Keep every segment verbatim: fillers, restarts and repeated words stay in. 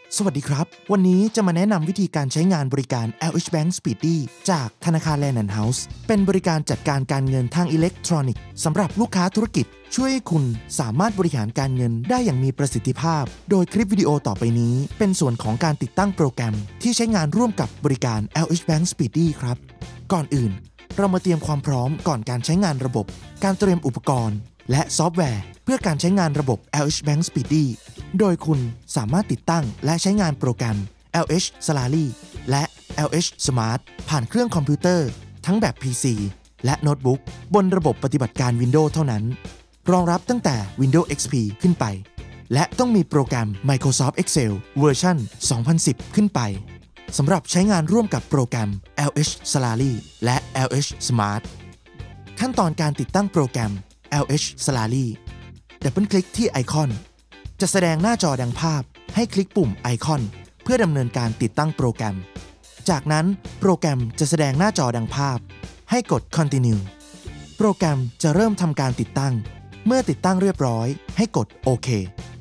สวัสดีครับวันนี้จะมาแนะนำวิธีการใช้งานบริการ แอล เอช Bank Speedy จากธนาคาร Land and House เป็นบริการจัดการการเงินทางอิเล็กทรอนิกส์สำหรับลูกค้าธุรกิจช่วยให้คุณสามารถบริหารการเงินได้อย่างมีประสิทธิภาพโดยคลิปวิดีโอต่อไปนี้เป็นส่วนของการติดตั้งโปรแกรมที่ใช้งานร่วมกับบริการ แอล เอช Bank Speedy ครับก่อนอื่นเรามาเตรียมความพร้อมก่อนการใช้งานระบบการเตรียมอุปกรณ์และซอฟต์แวร์เพื่อการใช้งานระบบ แอล เอช Bank Speedy โดยคุณสามารถติดตั้งและใช้งานโปรแกรม แอล เอช Salary และ แอล เอช Smart ผ่านเครื่องคอมพิวเตอร์ทั้งแบบ พี ซี และโน้ตบุ๊กบนระบบปฏิบัติการ Windows เท่านั้นรองรับตั้งแต่ Windows เอ็กซ์ พี ขึ้นไปและต้องมีโปรแกรม Microsoft Excel เวอร์ชัน สองพันสิบ ขึ้นไปสำหรับใช้งานร่วมกับโปรแกรม แอล เอช Salary และ แอล เอช Smart ขั้นตอนการติดตั้งโปรแกรม แอล เอช Salary ดับเบิลคลิกที่ไอคอนจะแสดงหน้าจอดังภาพให้คลิกปุ่มไอคอนเพื่อดำเนินการติดตั้งโปรแกรมจากนั้นโปรแกรมจะแสดงหน้าจอดังภาพให้กด Continue โปรแกรมจะเริ่มทำการติดตั้งเมื่อติดตั้งเรียบร้อยให้กดโอเค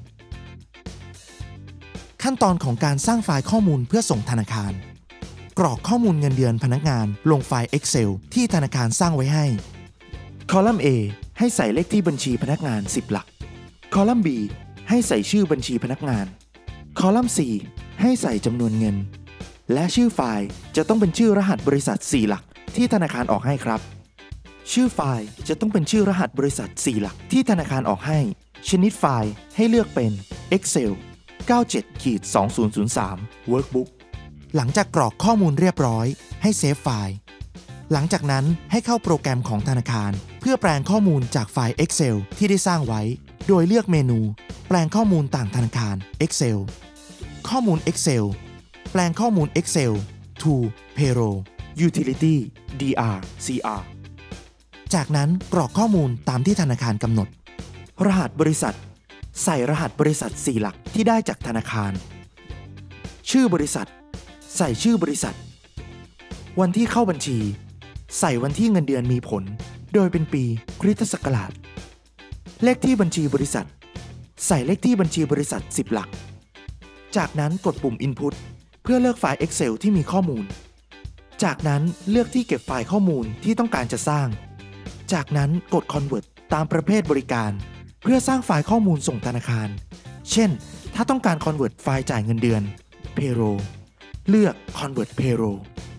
ขั้นตอนของการสร้างไฟล์ข้อมูลเพื่อส่งธนาคารกรอกข้อมูลเงินเดือนพนักงานลงไฟล์ Excel ที่ธนาคารสร้างไว้ให้คอลัมน์ A ให้ใส่เลขที่บัญชีพนักงานสิบหลักคอลัมน์ B ให้ใส่ชื่อบัญชีพนักงานคอลัมน์ C ให้ใส่จำนวนเงินและชื่อไฟล์จะต้องเป็นชื่อรหัสบริษัทสี่หลักที่ธนาคารออกให้ครับชื่อไฟล์จะต้องเป็นชื่อรหัสบริษัทสี่หลักที่ธนาคารออกให้ชนิดไฟล์ให้เลือกเป็น Excel เก้าเจ็ด สองศูนย์ศูนย์สาม Workbook หลังจากกรอกข้อมูลเรียบร้อยให้เซฟไฟล์หลังจากนั้นให้เข้าโปรแกรมของธนาคารเพื่อแปลงข้อมูลจากไฟล์ Excel ที่ได้สร้างไว้โดยเลือกเมนูแปลงข้อมูลต่างธนาคาร Excel ข้อมูล Excel แปลงข้อมูล Excel to Payroll Utility ดี อาร์ ซี อาร์ จากนั้นกรอกข้อมูลตามที่ธนาคารกำหนดรหัสบริษัทใส่รหัสบริษัทสี่หลักที่ได้จากธนาคารชื่อบริษัทใส่ชื่อบริษัทวันที่เข้าบัญชีใส่วันที่เงินเดือนมีผลโดยเป็นปีคริสตศักราชเลขที่บัญชีบริษัทใส่เลขที่บัญชีบริษัทสิบหลักจากนั้นกดปุ่ม Input เพื่อเลือกไฟล์ Excel ที่มีข้อมูลจากนั้นเลือกที่เก็บไฟล์ข้อมูลที่ต้องการจะสร้างจากนั้นกด Convert ตามประเภทบริการเพื่อสร้างไฟล์ข้อมูลส่งธนาคารเช่นถ้าต้องการ Convert ไฟล์จ่ายเงินเดือน Payroll เลือก Convert Payroll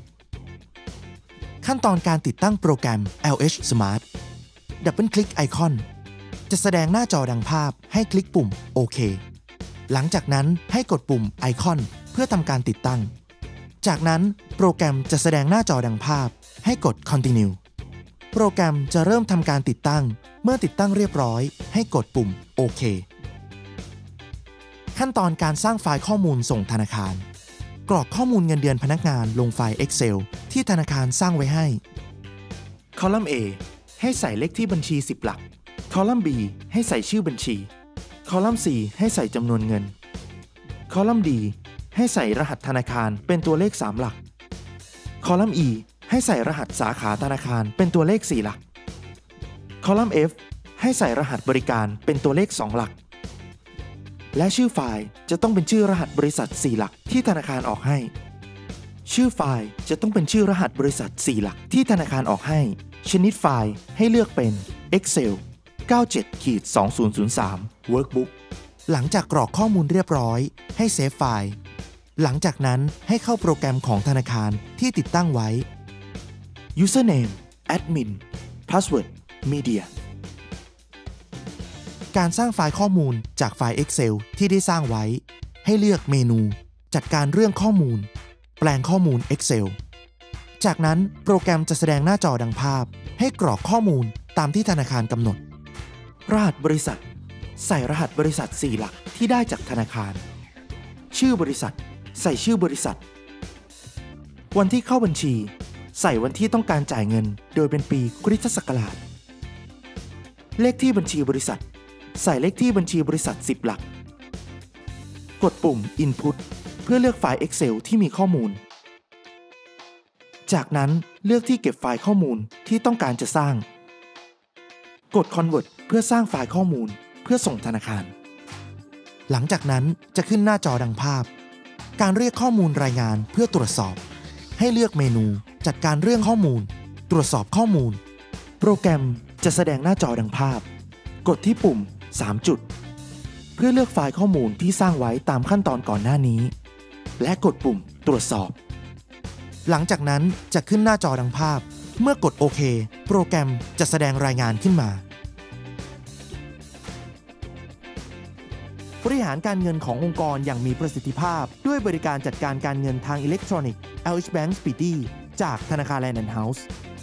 ขั้นตอนการติดตั้งโปรแกรม แอล เอช Smart ดับเบิลคลิกไอคอนจะแสดงหน้าจอดังภาพให้คลิกปุ่มโอเคหลังจากนั้นให้กดปุ่มไอคอนเพื่อทำการติดตั้งจากนั้นโปรแกรมจะแสดงหน้าจอดังภาพให้กด Continue โปรแกรมจะเริ่มทำการติดตั้งเมื่อติดตั้งเรียบร้อยให้กดปุ่มโอเคขั้นตอนการสร้างไฟล์ข้อมูลส่งธนาคารกรอกข้อมูลเงินเดือนพนักงานลงไฟล์ Excel ที่ธนาคารสร้างไว้ให้คอลัมน์ A ให้ใส่เลขที่บัญชีสิบหลักคอลัมน์ B ให้ใส่ชื่อบัญชีคอลัมน์ C ให้ใส่จำนวนเงินคอลัมน์ D ให้ใส่รหัสธนาคารเป็นตัวเลขสามหลักคอลัมน์ E ให้ใส่รหัสสาขาธนาคารเป็นตัวเลขสี่หลักคอลัมน์ F ให้ใส่รหัสบริการเป็นตัวเลขสองหลักและชื่อไฟล์จะต้องเป็นชื่อรหัสบริษัทสี่หลักที่ธนาคารออกให้ชื่อไฟล์จะต้องเป็นชื่อรหัสบริษัทสี่หลักที่ธนาคารออกให้ชนิดไฟล์ให้เลือกเป็น Excel เก้าเจ็ด สองศูนย์ศูนย์สาม Workbook หลังจากกรอกข้อมูลเรียบร้อยให้เซฟไฟล์หลังจากนั้นให้เข้าโปรแกรมของธนาคารที่ติดตั้งไว้ Username Admin Password Media การสร้างไฟล์ข้อมูลจากไฟล์ Excel ที่ได้สร้างไว้ให้เลือกเมนูจัดการเรื่องข้อมูลแปลงข้อมูล Excel จากนั้นโปรแกรมจะแสดงหน้าจอดังภาพให้กรอกข้อมูลตามที่ธนาคารกำหนดรหัสบริษัทใส่รหัสบริษัทสี่หลักที่ได้จากธนาคารชื่อบริษัทใส่ชื่อบริษัทวันที่เข้าบัญชีใส่วันที่ต้องการจ่ายเงินโดยเป็นปีคริสตศักราชเลขที่บัญชีบริษัทใส่เลขที่บัญชีบริษัทสิบหลักกดปุ่ม Input เพื่อเลือกไฟล์ Excel ที่มีข้อมูลจากนั้นเลือกที่เก็บไฟล์ข้อมูลที่ต้องการจะสร้างกด Convert เพื่อสร้างไฟล์ข้อมูลเพื่อส่งธนาคารหลังจากนั้นจะขึ้นหน้าจอดังภาพการเรียกข้อมูลรายงานเพื่อตรวจสอบให้เลือกเมนูจัดการเรื่องข้อมูลตรวจสอบข้อมูลโปรแกรมจะแสดงหน้าจอดังภาพกดที่ปุ่มสามจุดเพื่อเลือกไฟล์ข้อมูลที่สร้างไว้ตามขั้นตอนก่อนหน้านี้และกดปุ่มตรวจสอบหลังจากนั้นจะขึ้นหน้าจอดังภาพเมื่อกดโอเคโปรแกรมจะแสดงรายงานขึ้นมาบริหารการเงินขององค์กรอย่างมีประสิทธิภาพด้วยบริการจัดการการเงินทางอิเล็กทรอนิกส์ แอล เอช Bank Speedy จากธนาคาร Land and House